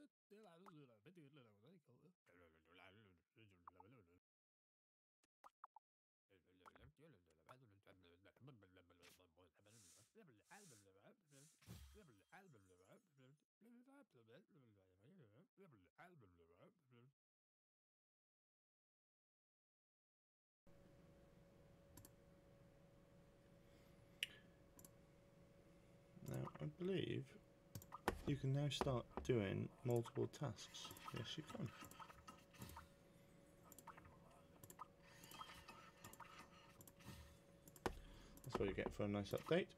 Now, I believe you can now start doing multiple tasks. Yes, you can. That's what you get for a nice update.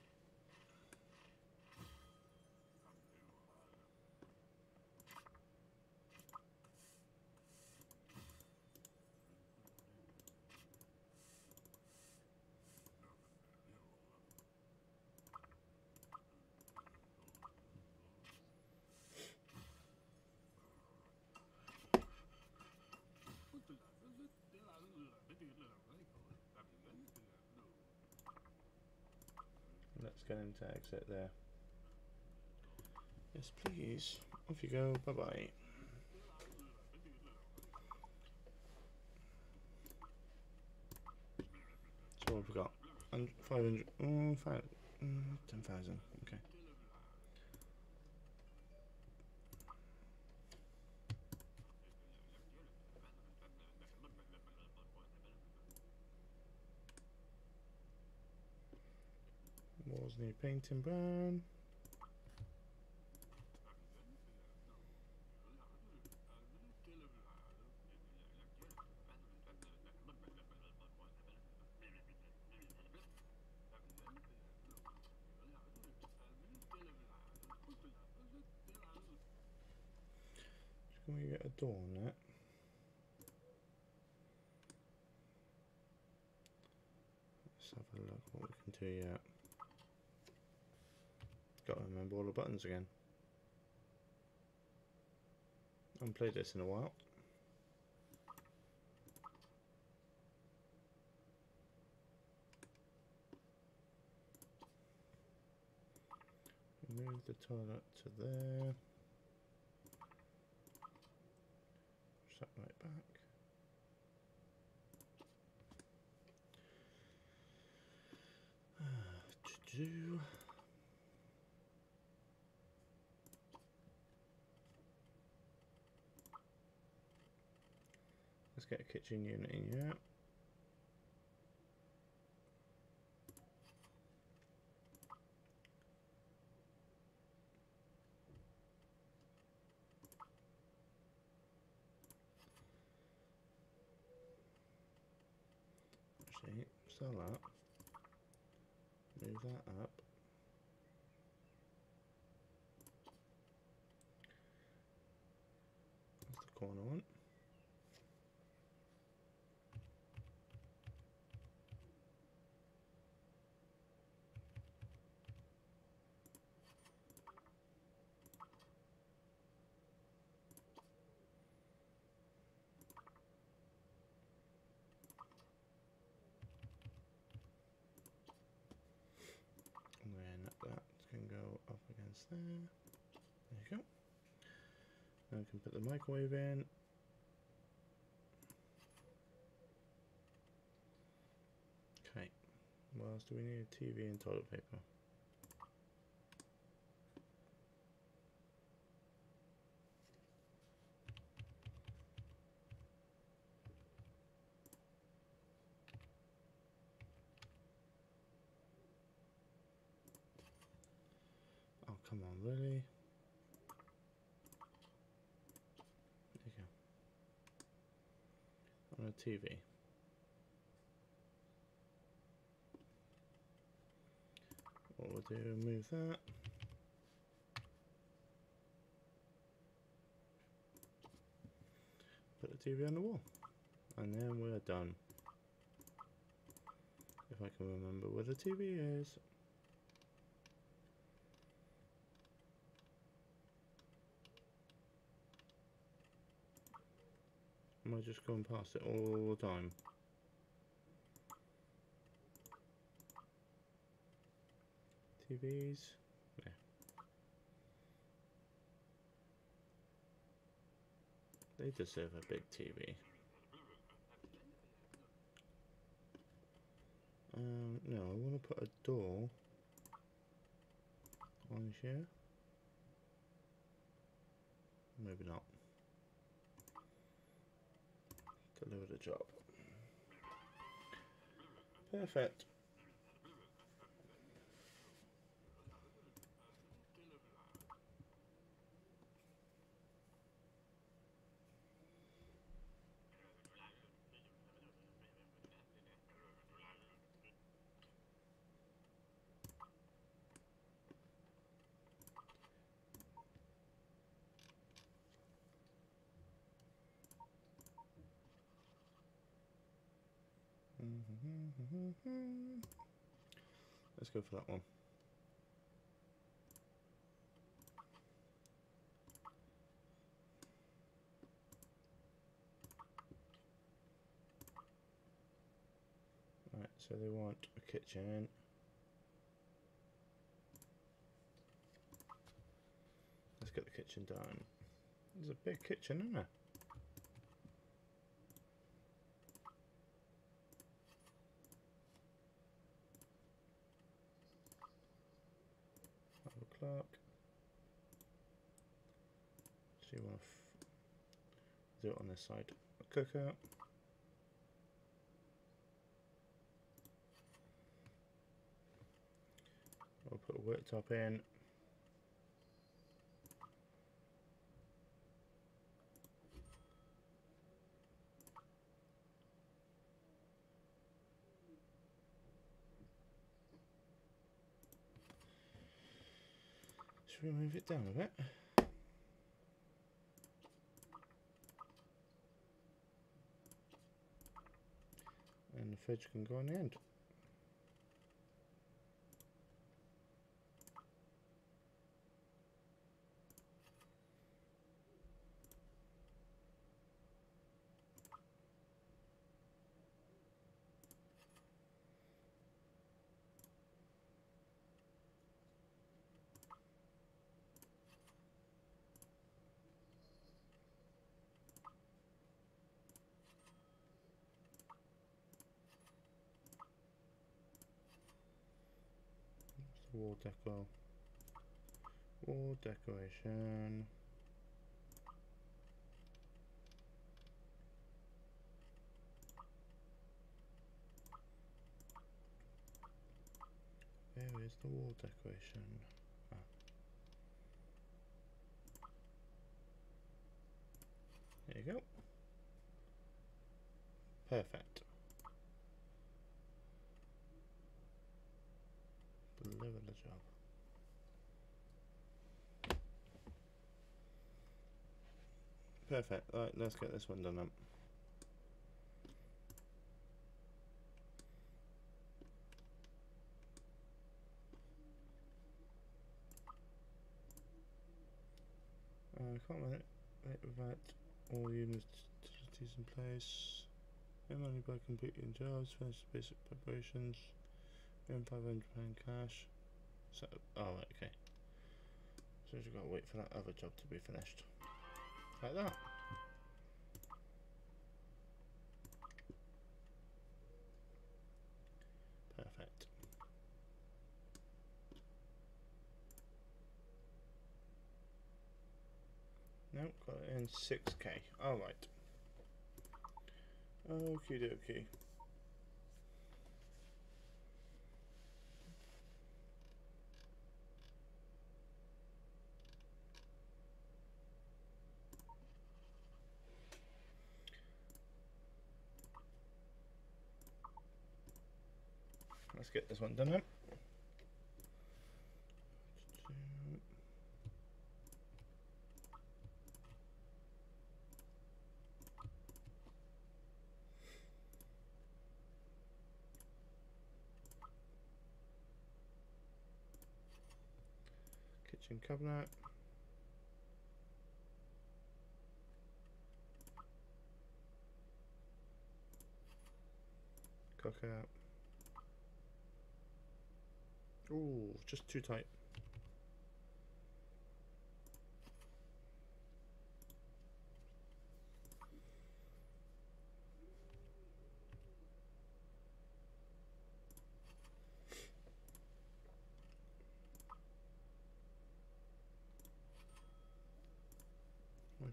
Let's get into exit there. Yes, please. Off you go. Bye-bye. So what have we got? 500. 10,000. Okay. Walls need painting brown. Can we get a door on that? Let's have a look what we can do yet. Got to remember all the buttons again. I haven't played this in a while. Move the toilet to there. Set right back. Let's get a kitchen unit in here. Actually, sell that. Move that up. That's the corner one. And then that can go up against there. There you go. Now we can put the microwave in. Okay. What else do we need? A TV and toilet paper. Oh, come on, really? There you go. On a TV. What we'll do, move that. Put the TV on the wall. And then we're done. If I can remember where the TV is. Am I just going past it all the time? TVs. Yeah. They deserve a big TV. No, I want to put a door on here. Maybe not. Deliver the job. Perfect. Let's go for that one. Right, so they want a kitchen. Let's get the kitchen done. There's a big kitchen, isn't there? Have a clerk. So you want to do it on this side. A cooker. We'll put a worktop in. Should we move it down a bit? And the fridge can go on the end. Wall decor. Wall decoration. Where is the wall decoration? Ah. There you go. Perfect. Deliver the job. Perfect. Right, let's get this one done then. I can't wait without all units in place. Earn money by completing jobs, finish basic preparations, earn £500 cash. So, oh, right, okay. So you've got to wait for that other job to be finished. Like that. Perfect. No, got it in 6k. Alright. Okie dokie. Let's get this one done then. Kitchen cabinet. Cooker. Ooh, just too tight.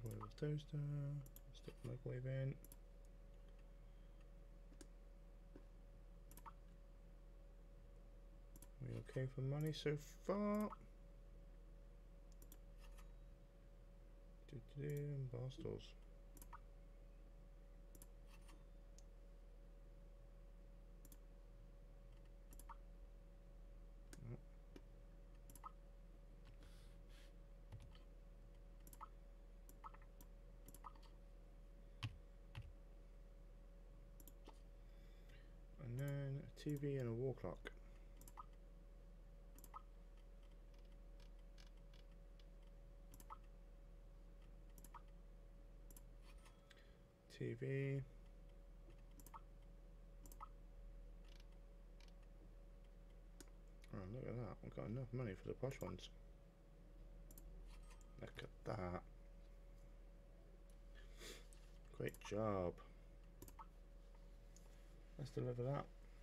Microwave toaster. Stick the microwave in. We okay for money so far? Bar stools. And then a TV and a wall clock. TV. Oh, look at that. We've got enough money for the posh ones. Look at that. Great job. Let's deliver that.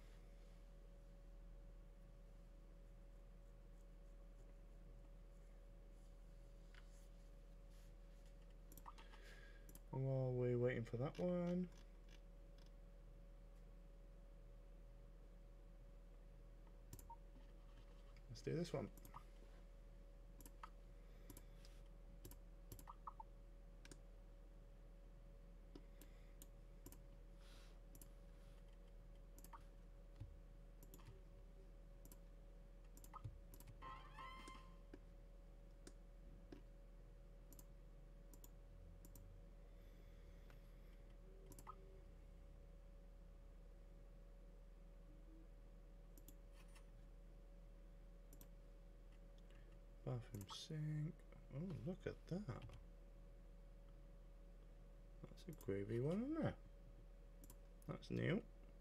And while we're waiting for that one, let's do this one. Bathroom sink. Oh, look at that. That's a gravy one, isn't it? That's new.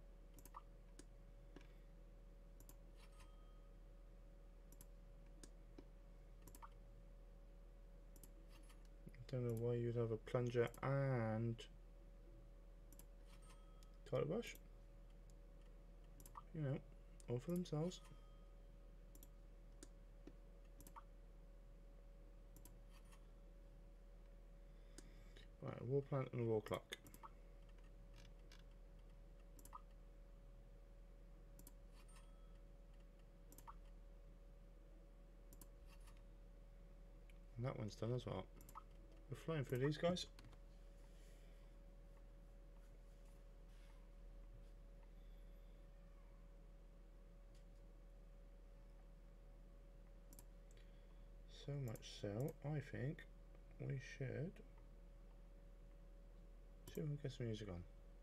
Don't know why you'd have a plunger and toilet brush. You know, all for themselves. Right, a wall plant and a wall clock. And that one's done as well. We're flying through these guys. So much so, I think we should see if we can get some music on.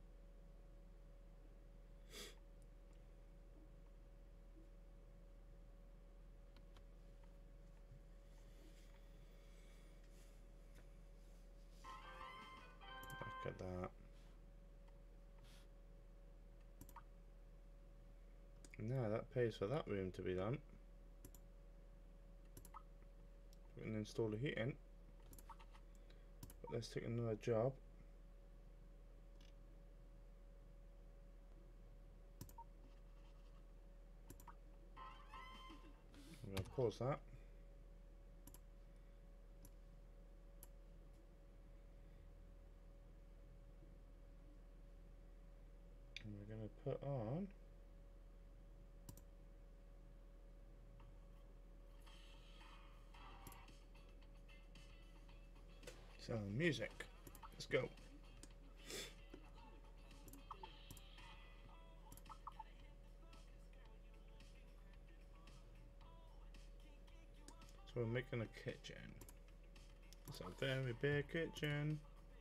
Look at that. Now that pays for that room to be done. We can install the heating. But let's take another job. I'm going to pause that. And we're going to put on some music. Let's go. So we're making a kitchen. It's a very big kitchen.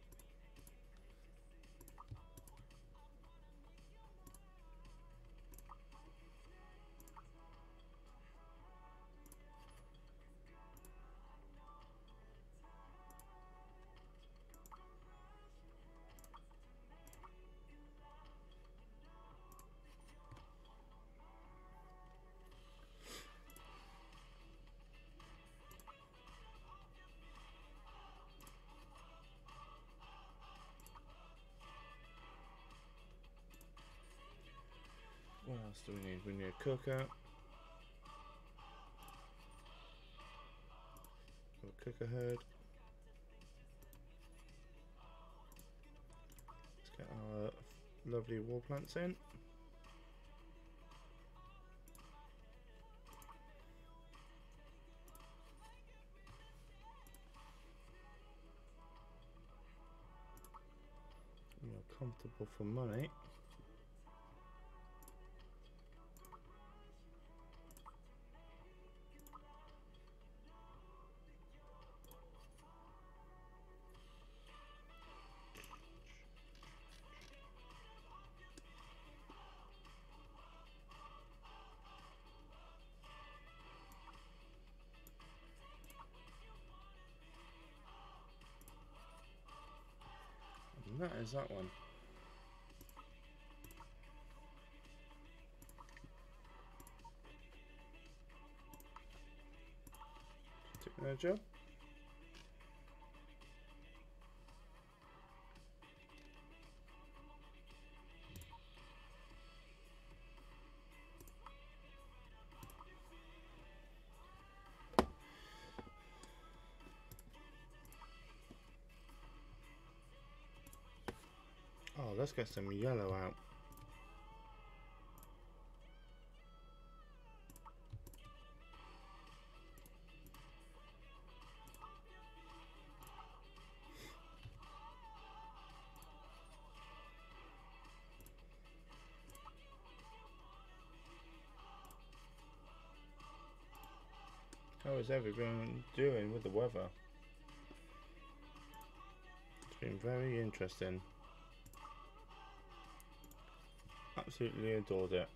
What else do we need? We need a cooker. A cooker head. lovely wall plants in. You're comfortable for money. And that is that one. Technology. Oh, let's get some yellow out. How is everyone doing with the weather? It's been very interesting. Absolutely adored it.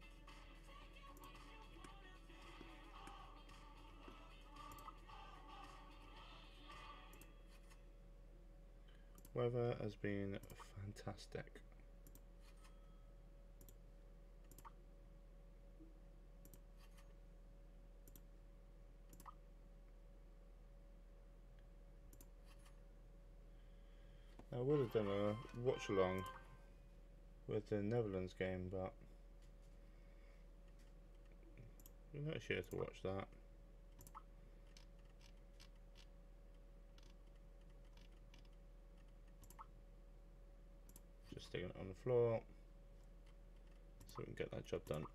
Weather has been fantastic. I would have done a watch along with the Netherlands game, but we're not here to watch that. Just sticking it on the floor so we can get that job done.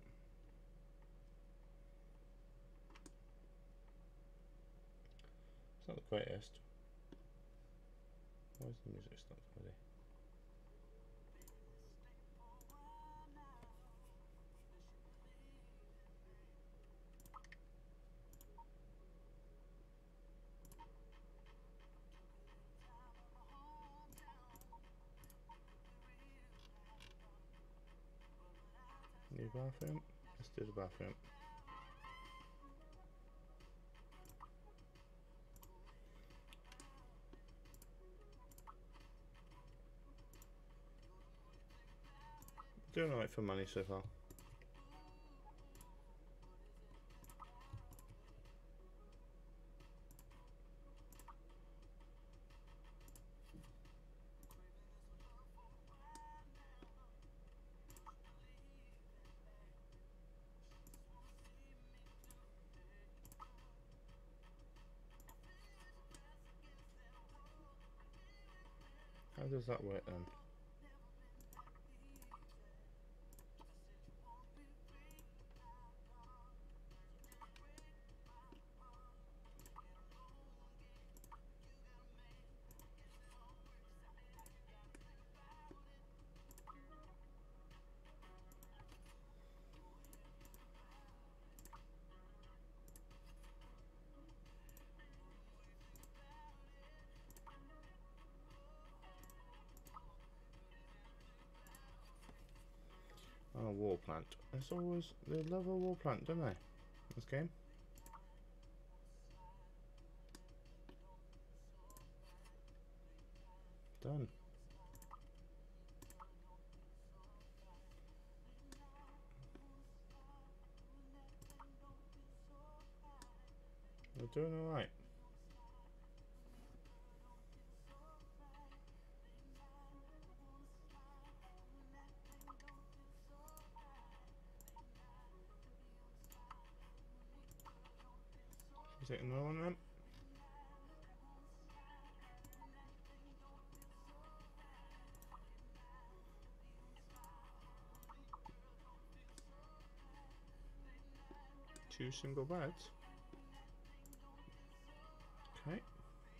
It's not the greatest. Why is the music stopped already? New bathroom? Let's do the bathroom. Doing alright for money so far. How does that work then? Oh, wall plant. It's always, they love a wall plant, don't they? This game. Done. We're doing alright. Is it another one then? 2 single beds. Okay. Okay.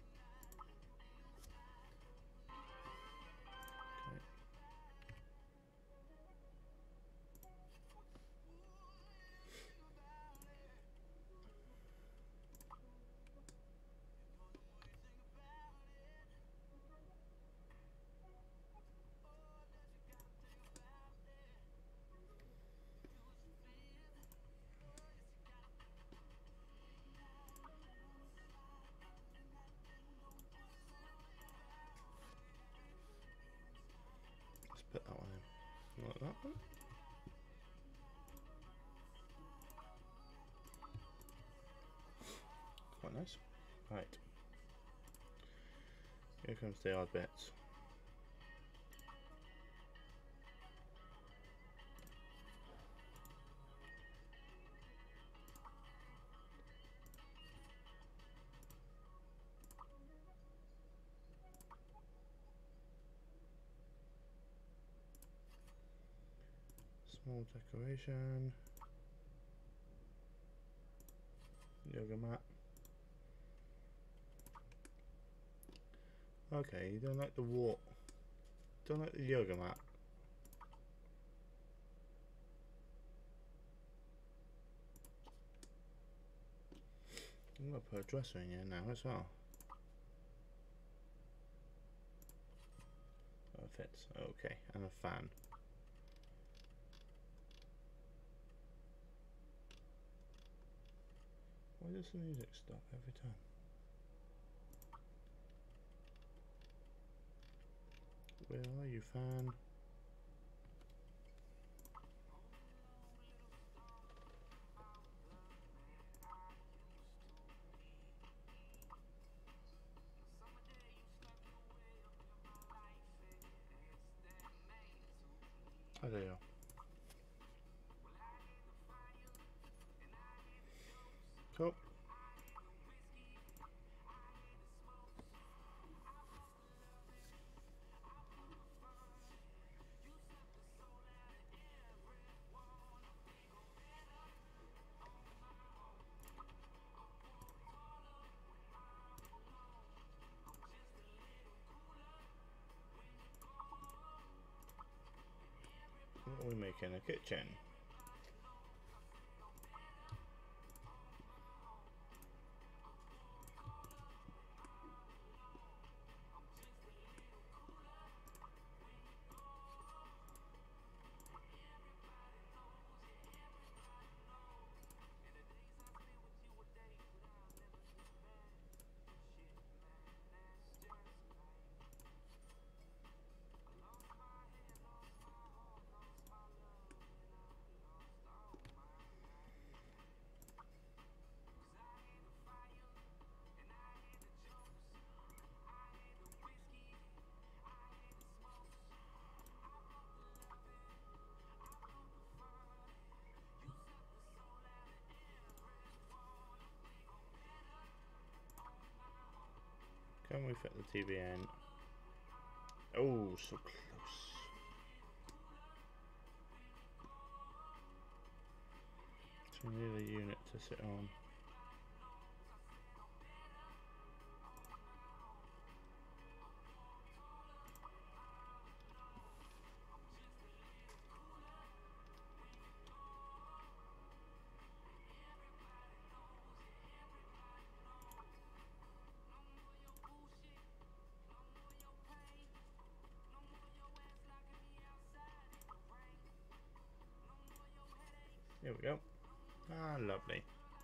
Let's put that one in. Like that one. Quite nice. Right. Here comes the odd bits. Small decoration. Yoga mat. Okay, you don't like the walk. Don't like the yoga mat. I'm gonna put a dresser in here now as well. Oh, it fits. Okay, and a fan. Why does the music stop every time? Where are you, fan? Oh, there you are. Cool. What are we making? A kitchen? Can we fit the TV in? Oh, so close. So we need a unit to sit on. There we go. Ah, lovely.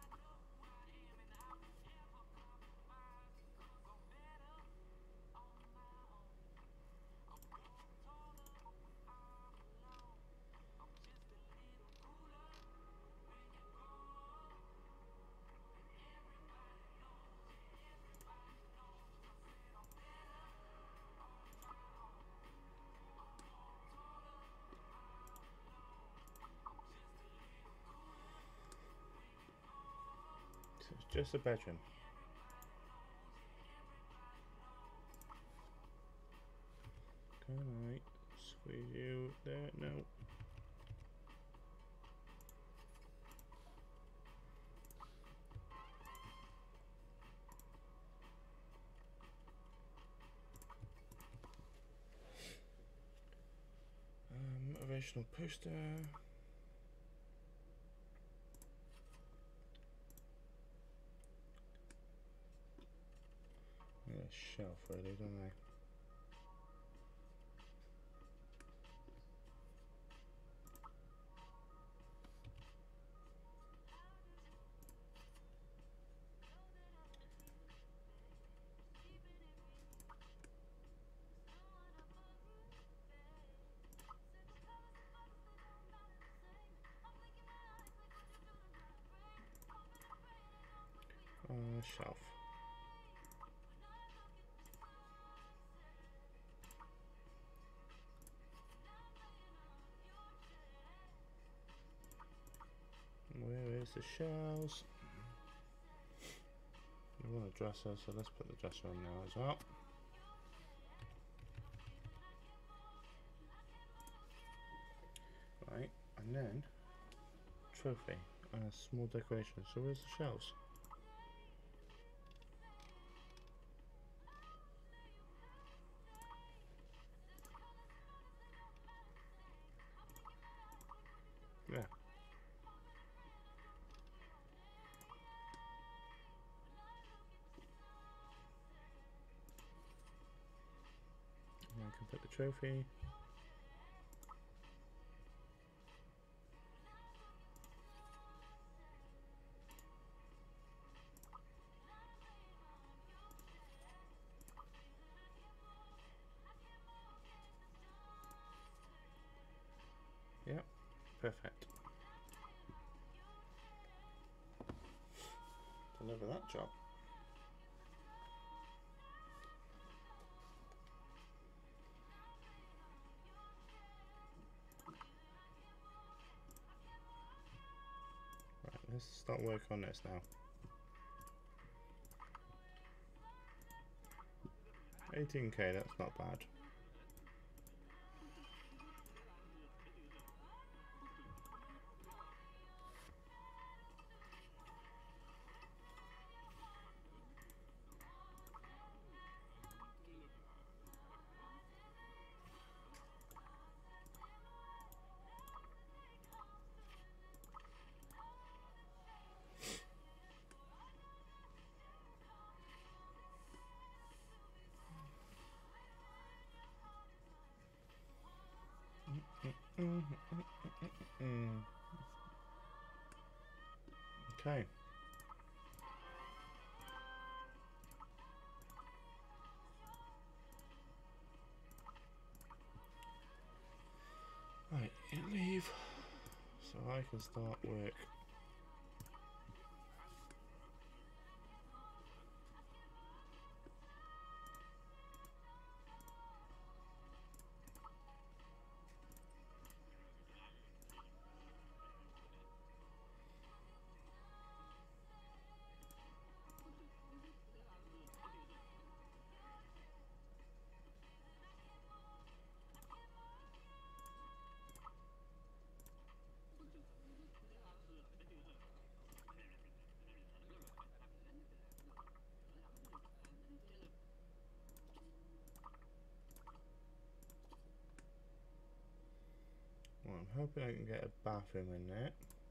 So it's just a bedroom. Can I squeeze you there? No. Motivational poster. Yeah, shelf really, don't they? Shelf. Where is the shelves? We want a dresser, so let's put the dresser on now as well. Right, and then trophy and a small decoration. So where's the shelves? Yeah. And I can put the trophy. Yep, perfect. Deliver that job. Right, let's start work on this now. 18k, that's not bad. Okay. Right, you leave so I can start work. Well, I'm hoping I can get a bathroom in there.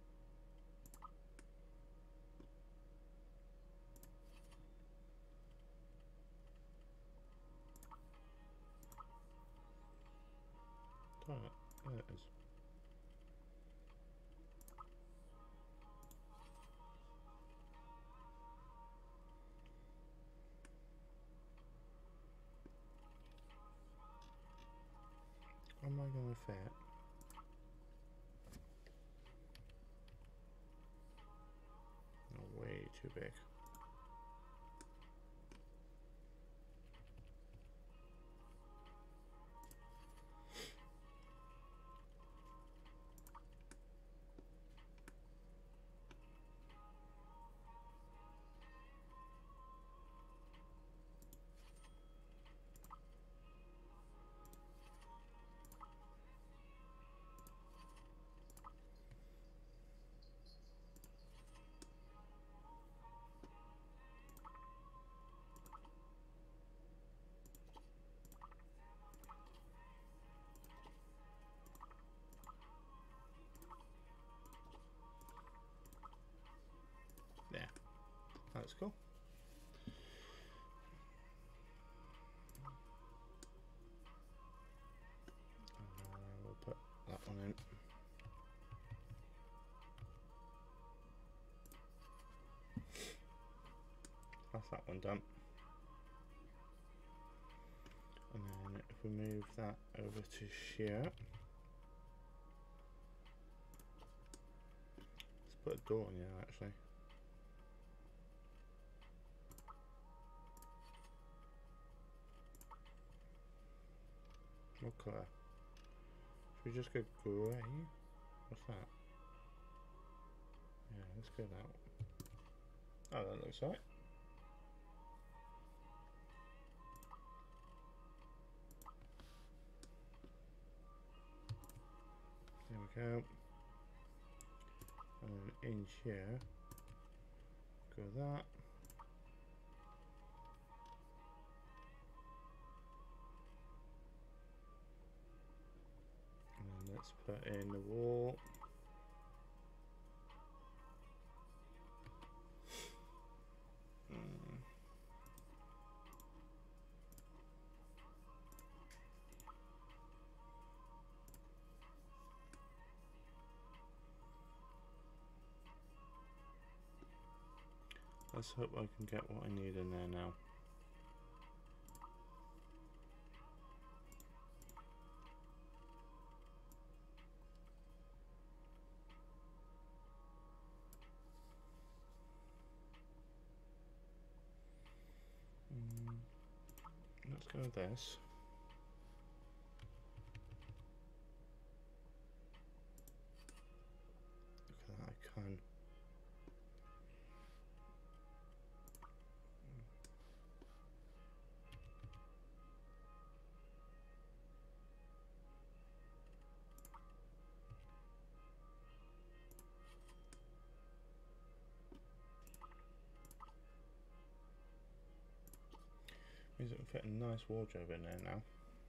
Toilet, there it is. Am I going to fit? No, way too big. looks cool. We'll put that one in. That's that one done. And then if we move that over to here, let's put a door in here actually. What colour? Should we just go grey? What's that? Yeah, let's go that one. Oh, that looks right. There we go. And then in here, go that. And then let's put in the wall. Let's hope I can get what I need in there now. Let's go with this. Look at that, I can. Means it can fit a nice wardrobe in there now.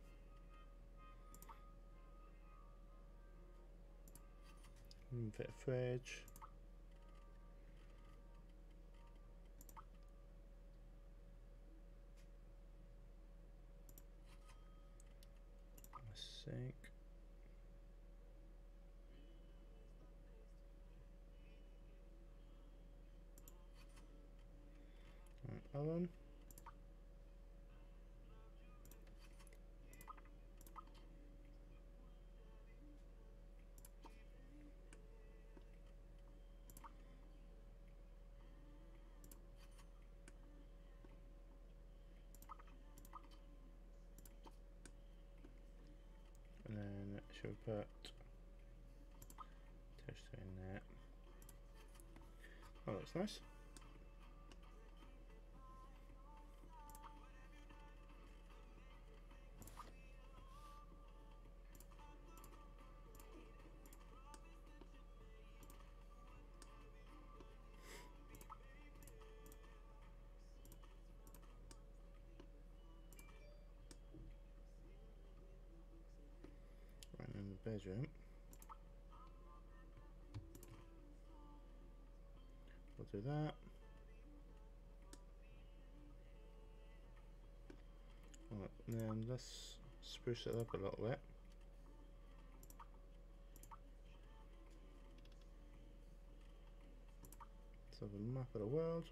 You can fit a fridge. A sink. An oven. And then should we put toaster in there? Oh, that's nice. Right in the bedroom. We'll do that. Right, and then let's spruce it up a little bit. Let's have a map of the world.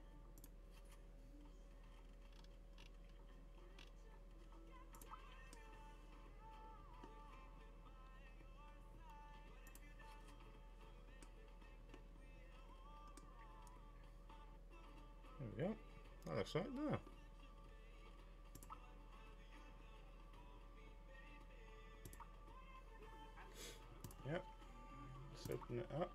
There we go. That looks right there. Yep. Let's open it up.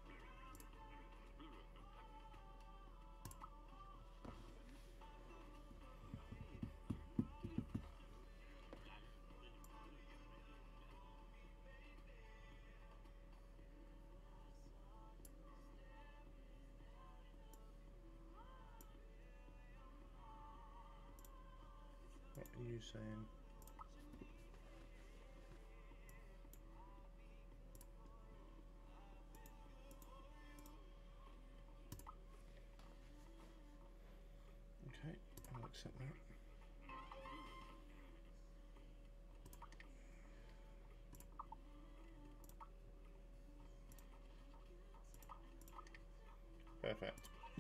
What are you saying? accept that. Perfect.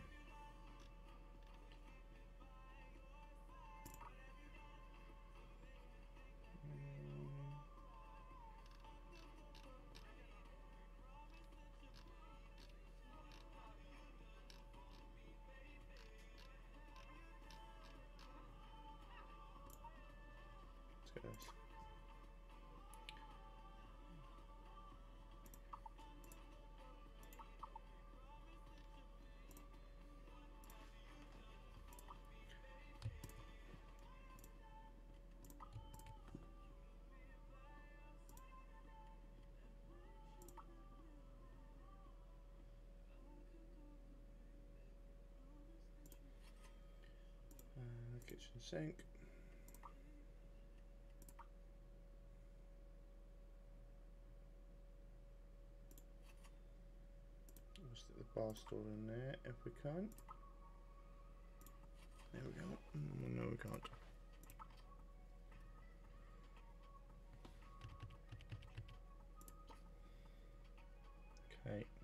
Let's get this. Kitchen sink. We'll stick the bar stool in there if we can. There we go. No, we can't. Okay.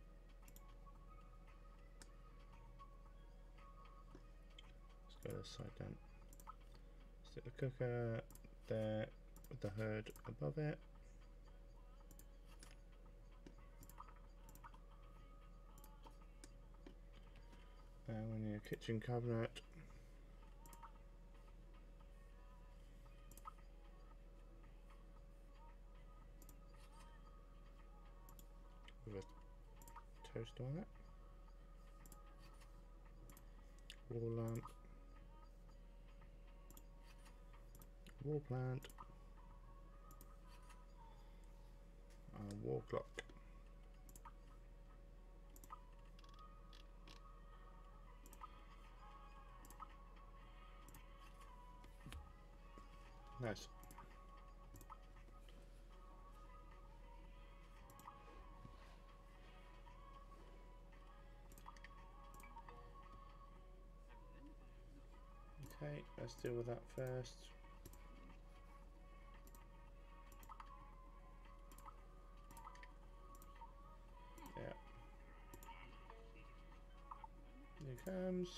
Let's go this side then. Stick the cooker there with the hood above it. And we need a kitchen cabinet. With a toaster on it. Wall lamp. Wall plant. And wall clock. Nice. Okay, let's deal with that first. Yeah. Here it comes.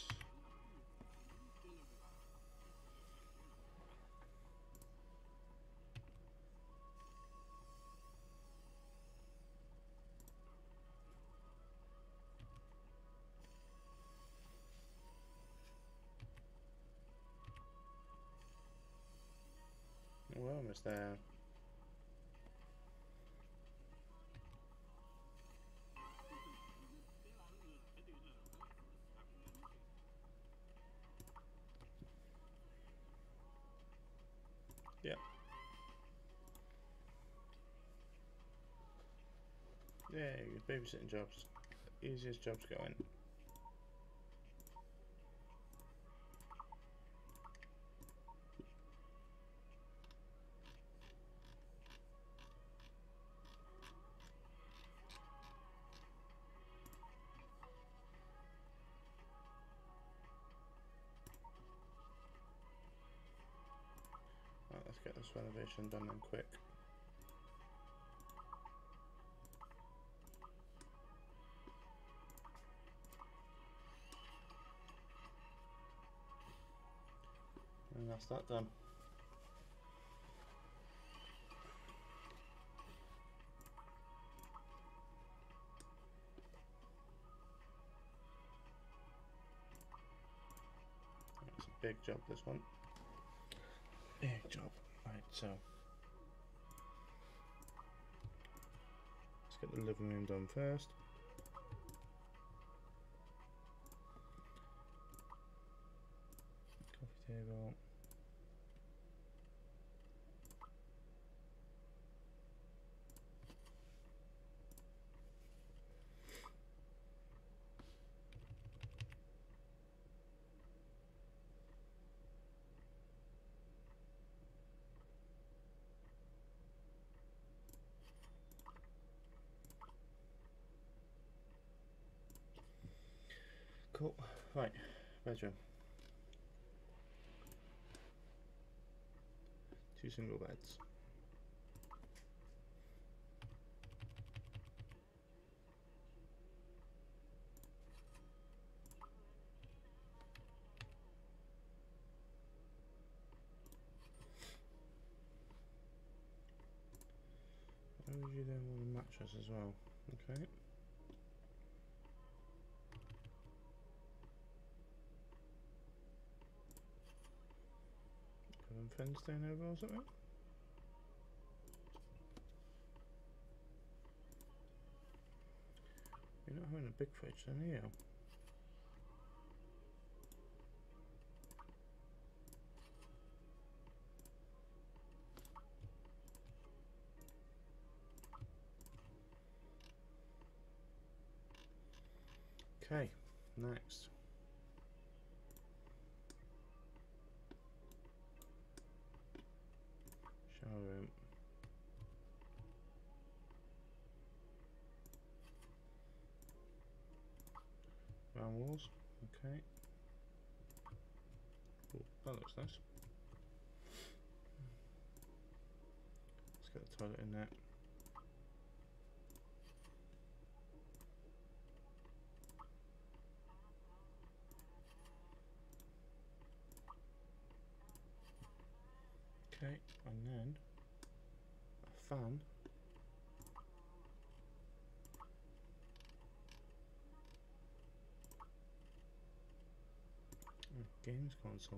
We're almost there. Yeah. Yeah, babysitting jobs. Easiest jobs going. Right, let's get this renovation done then quick. And that's that done. It's a big job, this one. Big job. Right, so let's get the living room done first. Coffee table. Cool. Right, bedroom. single beds. Why would you then want a mattress as well? Okay. Put them fence down over or something? You're not having a big fridge then, are you? Okay, next. Shower room. Round walls, okay. Ooh, that looks nice. Let's get the toilet in there. Okay, and then a fan. Games console.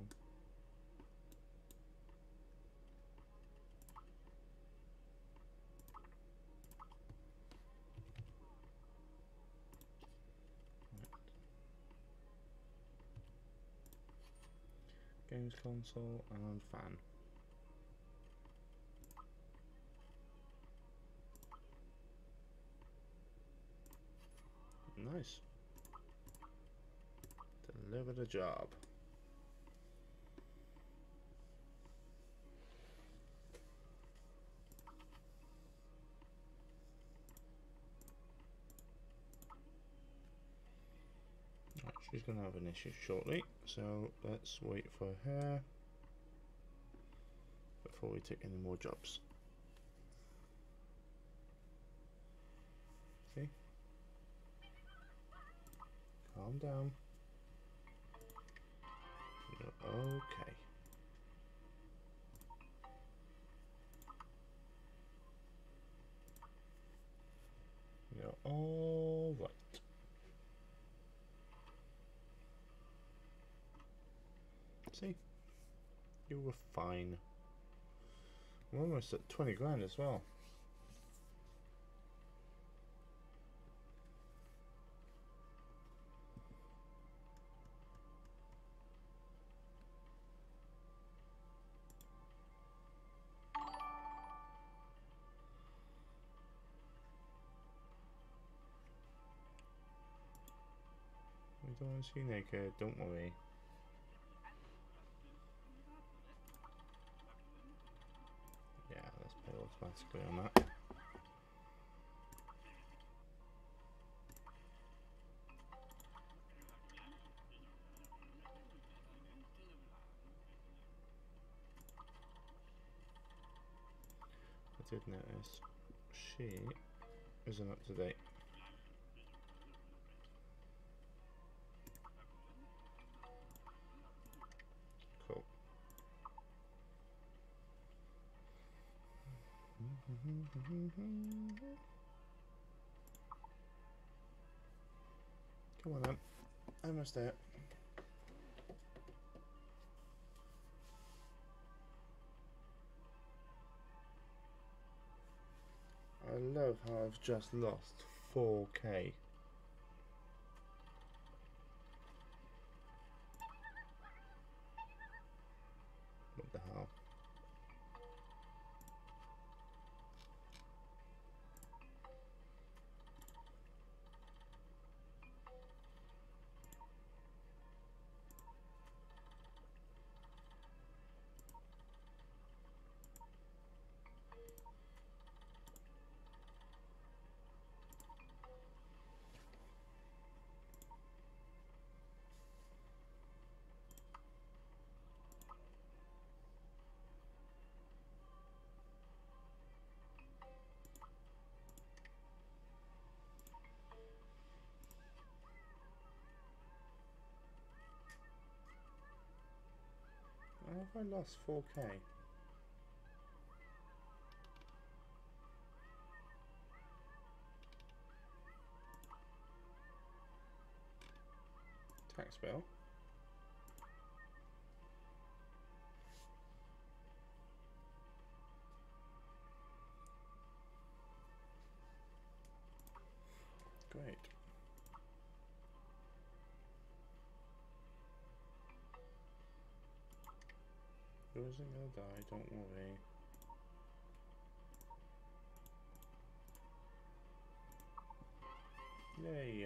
Games console and fan. Nice. Deliver the job. Right, she's going to have an issue shortly, so let's wait for her before we take any more jobs. See? Calm down. You're okay. You're all right. See? You were fine. We're almost at 20 grand as well. We don't want to see you naked, don't worry. Yeah, let's pay automatically on that. I did notice she isn't up to date. Cool. Come on then, almost there. I love how I've just lost 4k. What the hell? I lost 4k? Tax bill. Great. Yours isn't gonna die, don't worry. Yay.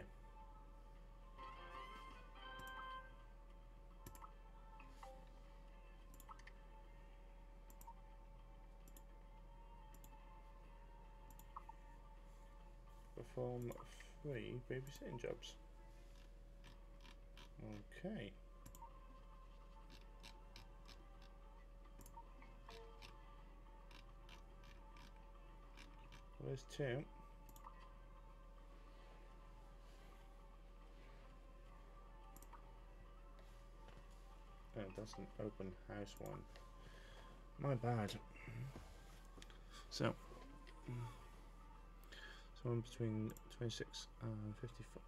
Perform 3 babysitting jobs. Okay. Well, there's 2. Oh, that's an open house one. My bad. So, someone between 26 and 55.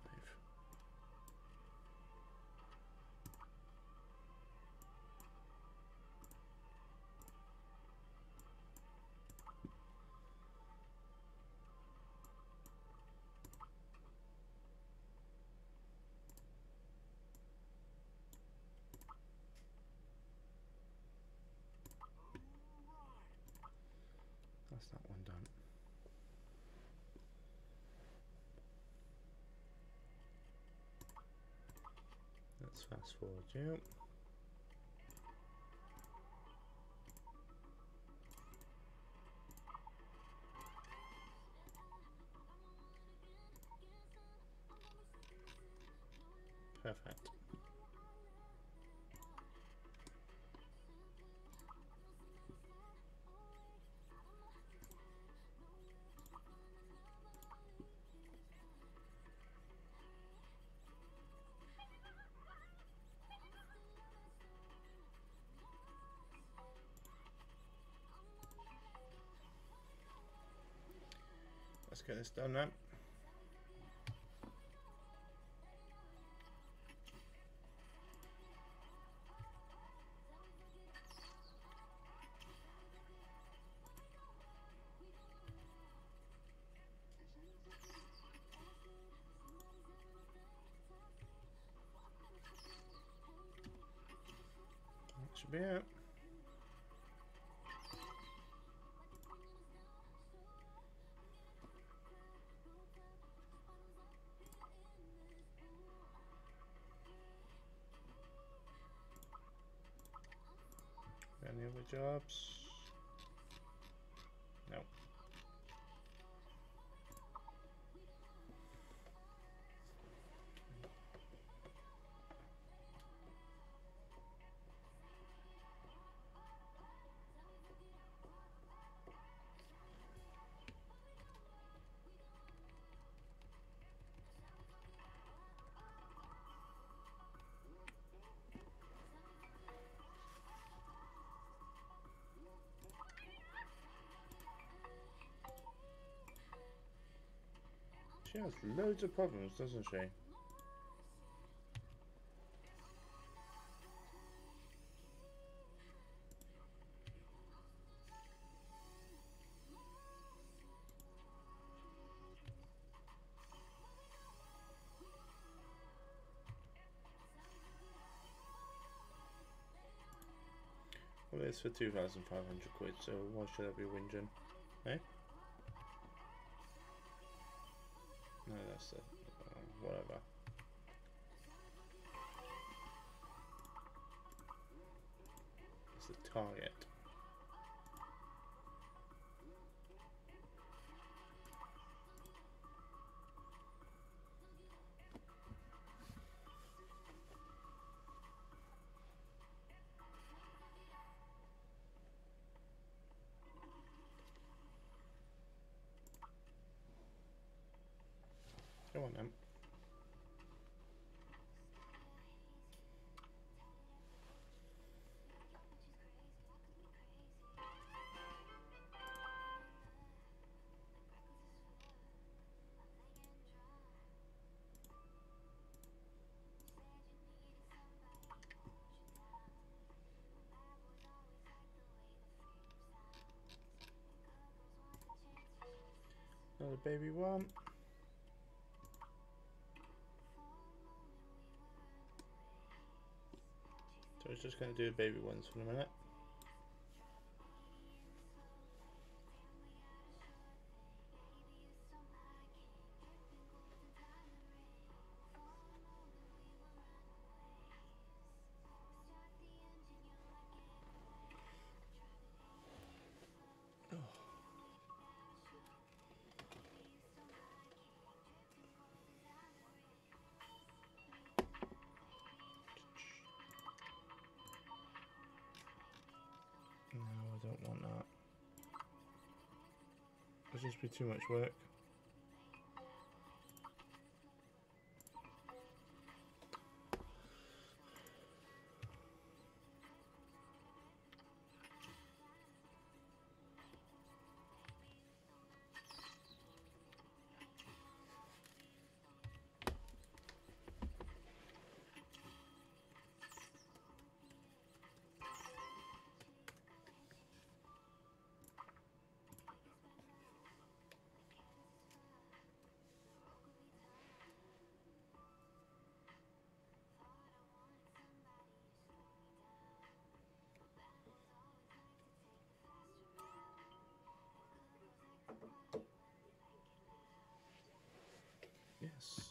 That's that one done. Let's fast forward you. Perfect. Let's get this done now. That should be it. Any other jobs? No. She has loads of problems, doesn't she? Well, it's for 2,500 quid, so why should I be whinging? Eh? No, that's the... whatever. That's the target. Come on then. Another baby one. So I was just going to do the baby ones for a minute. No, I don't want that. It'll just be too much work. Yes.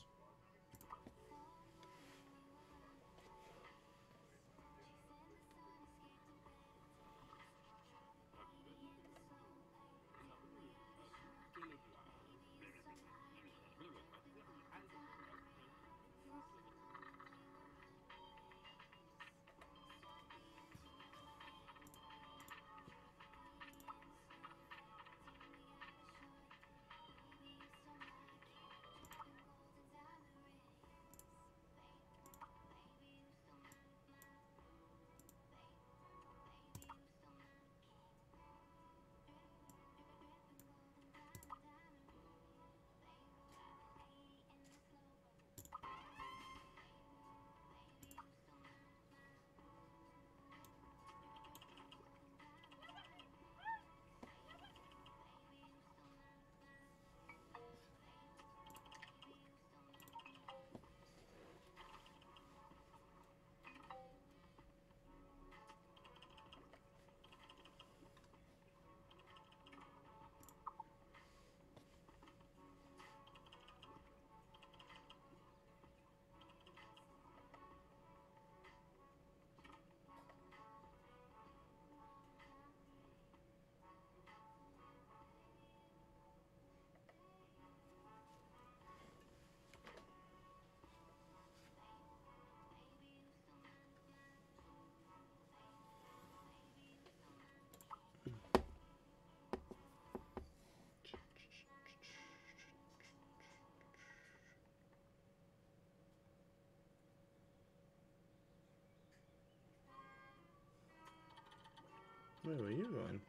Where were you going?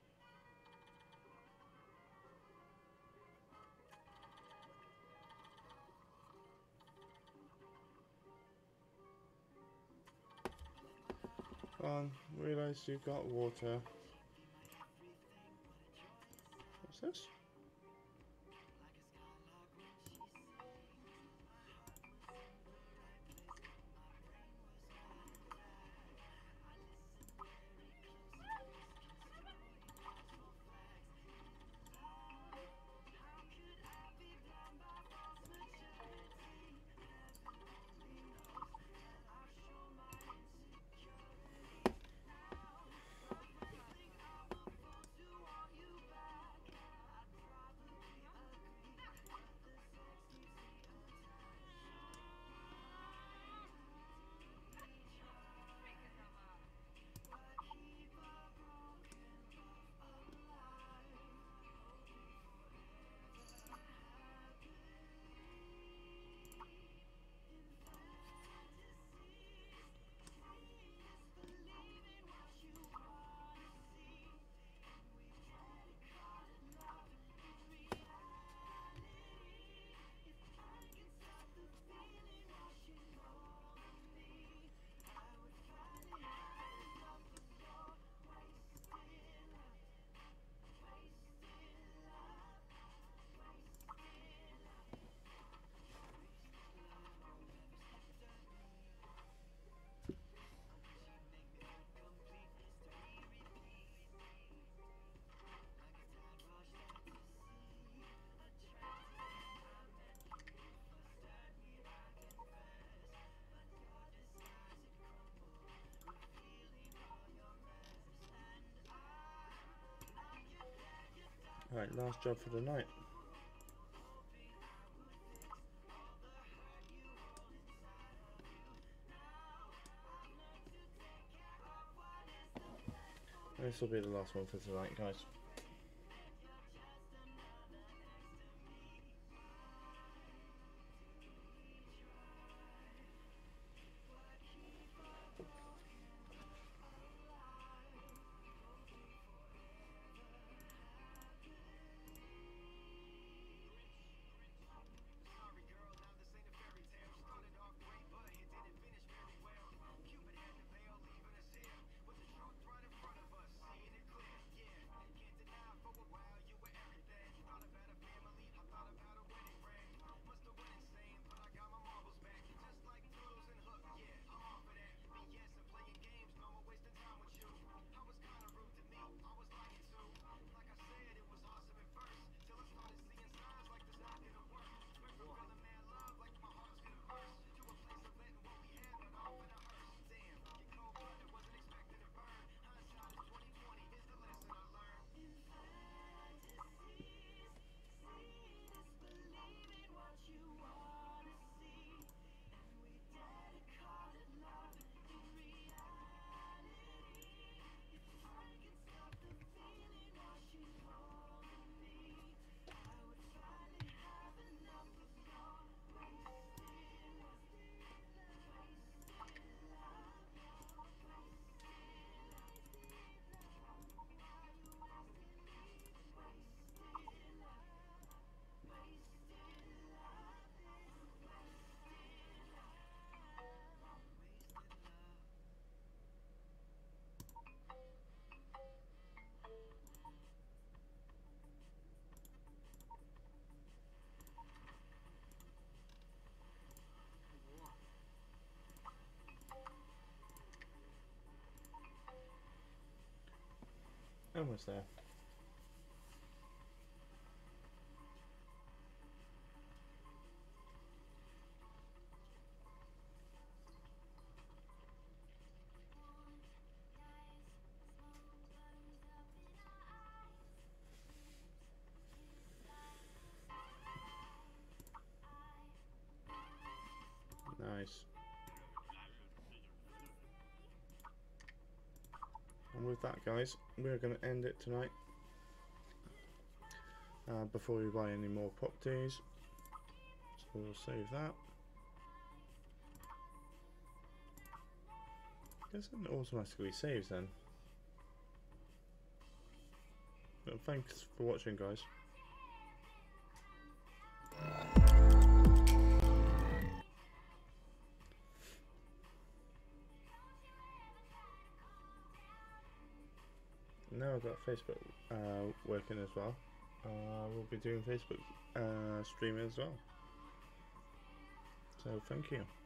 Come on, realise you've got water. What's this? Right, last job for the night. And this will be the last one for tonight, guys. Almost there. Nice. And with that, guys, we're going to end it tonight. Before we buy any more properties, so we'll save that. Guess it automatically saves then. But thanks for watching, guys. Now I've got Facebook working as well. We'll be doing Facebook streaming as well. So thank you.